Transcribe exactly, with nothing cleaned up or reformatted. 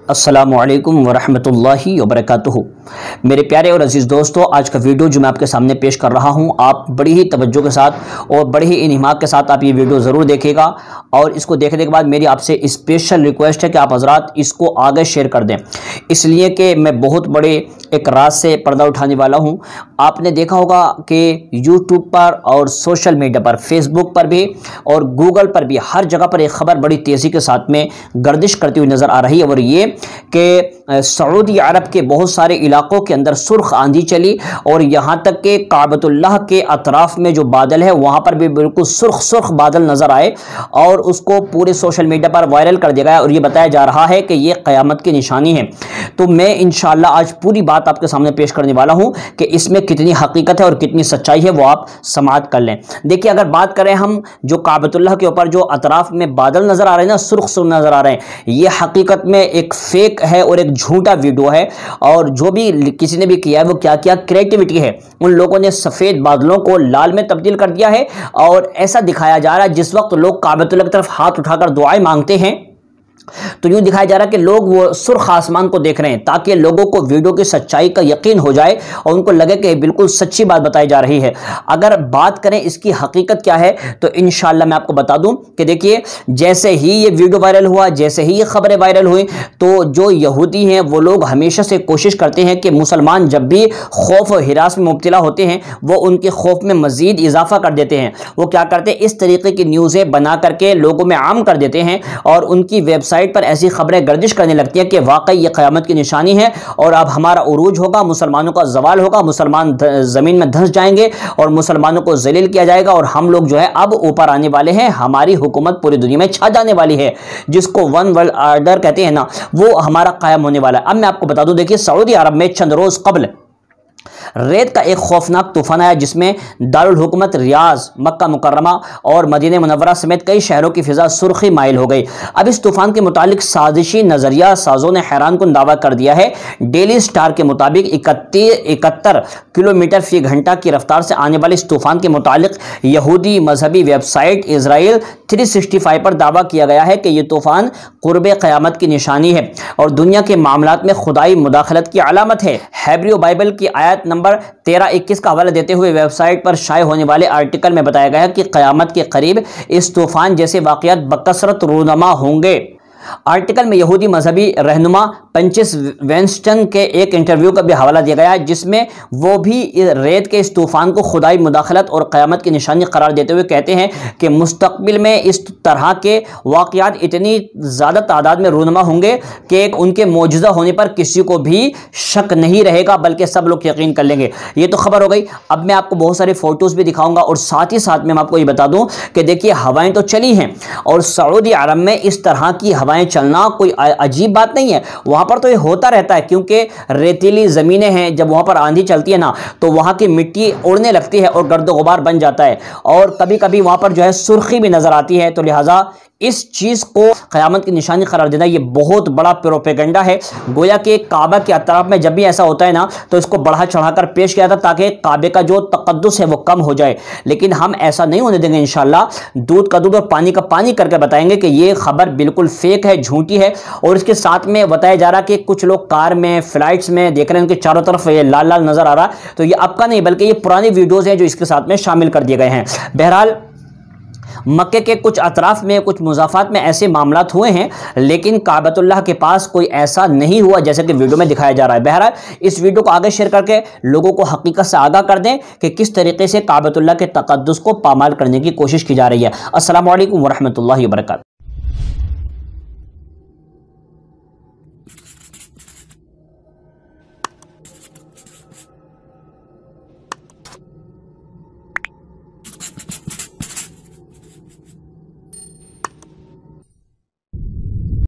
السلام علیکم ورحمۃ اللہ وبرکاتہ۔ میرے پیارے اور عزیز دوستو، آج کا ویڈیو جو میں آپ کے سامنے پیش کر رہا ہوں، آپ بڑی ہی توجہ کے ساتھ اور بڑی ہی انہماک کے ساتھ آپ یہ ویڈیو ضرور دیکھیے گا، اور اس کو دیکھنے کے بعد میری آپ سے اسپیشل ریکویسٹ ہے کہ آپ حضرات اس کو آگے شیئر کر دیں، اس لیے کہ میں بہت بڑے ایک راز سے پردہ اٹھانے والا ہوں۔ آپ نے دیکھا ہوگا کہ یوٹیوب پر اور سوشل میڈیا پر، فیس بک پر بھی اور گوگل پر بھی ہر جگہ پر ایک خبر بڑی تیزی کے ساتھ میں گردش کرتی ہوئی نظر آ رہی ہے، اور یہ کہ سعودی عرب کے بہت سارے علاقوں کے اندر سرخ آندھی چلی، اور یہاں تک کہ کعبۃ اللہ کے اطراف میں جو بادل ہے وہاں پر بھی بالکل سرخ سرخ بادل نظر آئے، اور اس کو پورے سوشل میڈیا پر وائرل کر دیا گیا، اور یہ بتایا جا رہا ہے کہ یہ قیامت کی نشانی ہے۔ تو میں انشاءاللہ آج پوری بات آپ کے سامنے پیش کرنے والا ہوں کہ اس میں کتنی حقیقت ہے اور کتنی سچائی ہے، وہ آپ سماعت کر لیں۔ دیکھیے، اگر بات کریں ہم جو کعبۃ اللہ کے اوپر جو اطراف میں بادل نظر آ رہے ہیں نا، سرخ سرخ نظر آ رہے ہیں، یہ حقیقت میں ایک فیک ہے اور ایک جھوٹا ویڈیو ہے، اور جو بھی کسی نے بھی کیا ہے وہ کیا کیا کریٹیوٹی ہے، ان لوگوں نے سفید بادلوں کو لال میں تبدیل کر دیا ہے، اور ایسا دکھایا جا رہا ہے جس وقت لوگ کعبۃ اللہ کی طرف ہاتھ اٹھا کر دعائیں مانگتے ہیں تو یوں دکھایا جا رہا ہے کہ لوگ وہ سرخ آسمان کو دیکھ رہے ہیں، تاکہ لوگوں کو ویڈیو کی سچائی کا یقین ہو جائے اور ان کو لگے کہ بالکل سچی بات بتائی جا رہی ہے۔ اگر بات کریں اس کی حقیقت کیا ہے تو انشاءاللہ میں آپ کو بتا دوں کہ دیکھیے، جیسے ہی یہ ویڈیو وائرل ہوا، جیسے ہی یہ خبریں وائرل ہوئی، تو جو یہودی ہیں وہ لوگ ہمیشہ سے کوشش کرتے ہیں کہ مسلمان جب بھی خوف و ہراس میں مبتلا ہوتے ہیں وہ ان کے خوف میں مزید اضافہ کر دیتے ہیں۔ وہ کیا کرتے ہیں، اس طریقے کی نیوزیں بنا کر کے لوگوں میں عام کر دیتے ہیں، اور ان کی ویب سائٹ پر ایسی خبریں گردش کرنے لگتی ہیں کہ واقعی یہ قیامت کی نشانی ہے، اور اب ہمارا عروج ہوگا، مسلمانوں کا زوال ہوگا، مسلمان زمین میں دھنس جائیں گے اور مسلمانوں کو ذلیل کیا جائے گا، اور ہم لوگ جو ہے اب اوپر آنے والے ہیں، ہماری حکومت پوری دنیا میں چھا جانے والی ہے، جس کو ون ورلڈ آرڈر کہتے ہیں نا، وہ ہمارا قائم ہونے والا ہے۔ اب میں آپ کو بتا دوں، دیکھیے، سعودی عرب میں چند روز قبل ریت کا ایک خوفناک طوفان آیا، جس میں دارالحکومت ریاض، مکہ مکرمہ اور مدینہ منورہ سمیت کئی شہروں کی فضا سرخی مائل ہو گئی۔ اب اس طوفان کے متعلق سازشی نظریہ سازوں نے حیران کن دعویٰ کر دیا ہے۔ ڈیلی سٹار کے مطابق اکہتر کلومیٹر فی گھنٹہ کی رفتار سے آنے والے اس طوفان کے متعلق یہودی مذہبی ویب سائٹ اسرائیل تین سو پچاس پر دعویٰ کیا گیا ہے کہ یہ طوفان قرب قیامت کی نشانی ہے اور دنیا کے معاملات میں خدائی مداخلت کی علامت ہے۔ ہیبریو بائبل کی آیت نمبر تیرہ اکیس کا حوالہ دیتے ہوئے ویب سائٹ پر شائع ہونے والے آرٹیکل میں بتایا گیا کہ قیامت کے قریب اس طوفان جیسے واقعات بکثرت رونما ہوں گے۔ آرٹیکل میں یہودی مذہبی رہنما پنچس وینسٹن کے ایک انٹرویو کا بھی حوالہ دیا گیا ہے، جس میں وہ بھی ریت کے اس طوفان کو خدائی مداخلت اور قیامت کی نشانی قرار دیتے ہوئے کہتے ہیں کہ مستقبل میں اس طرح کے واقعات اتنی زیادہ تعداد میں رونما ہوں گے کہ ان کے معجزہ ہونے پر کسی کو بھی شک نہیں رہے گا، بلکہ سب لوگ یقین کر لیں گے۔ یہ تو خبر ہو گئی۔ اب میں آپ کو بہت سارے فوٹوز بھی دکھاؤں گا، اور ساتھ ہی ساتھ میں آپ کو یہ بتا دوں کہ دیکھیے، ہوائیں تو چلی ہیں، اور سعودی عرب میں اس طرح کی ہوائیں چلنا کوئی عجیب بات نہیں ہے، وہاں پر تو یہ ہوتا رہتا ہے، کیونکہ ریتیلی زمینیں ہیں، جب وہاں پر آندھی چلتی ہے نا تو وہاں کی مٹی اڑنے لگتی ہے اور گرد و غبار بن جاتا ہے، اور کبھی کبھی وہاں پر جو ہے سرخی بھی نظر آتی ہے، تو لہٰذا اس چیز کو قیامت کی نشانی قرار دینا یہ بہت بڑا پروپیگنڈا ہے۔ گویا کہ کعبہ کے اطراف میں جب بھی ایسا ہوتا ہے نا تو اس کو بڑھا چڑھا کر پیش کیا جاتا تاکہ کعبے کا جو تقدس ہے وہ کم ہو جائے، لیکن ہم ایسا نہیں ہونے دیں گے انشاءاللہ۔ دودھ کا دودھ اور پانی کا پانی کر کے بتائیں گے کہ یہ خبر بالکل فیک ہے، جھوٹی ہے، اور اس کے ساتھ میں بتایا جا رہا کہ کچھ لوگ کار میں، فلائٹس میں دیکھ رہے ہیں، ان کے چاروں طرف یہ لال لال نظر آ رہا، تو یہ اب کا نہیں بلکہ یہ پرانی ویڈیوز ہیں جو اس کے ساتھ میں شامل کر دیے گئے ہیں۔ بہرحال مکے کے کچھ اطراف میں، کچھ مضافات میں ایسے معاملات ہوئے ہیں، لیکن کعبۃ اللہ کے پاس کوئی ایسا نہیں ہوا جیسے کہ ویڈیو میں دکھایا جا رہا ہے۔ بہرحال اس ویڈیو کو آگے شیئر کر کے لوگوں کو حقیقت سے آگاہ کر دیں کہ کس طریقے سے کعبۃ اللہ کے تقدس کو پامال کرنے کی کوشش کی جا رہی ہے۔ السلام علیکم ورحمۃ اللہ وبرکاتہ۔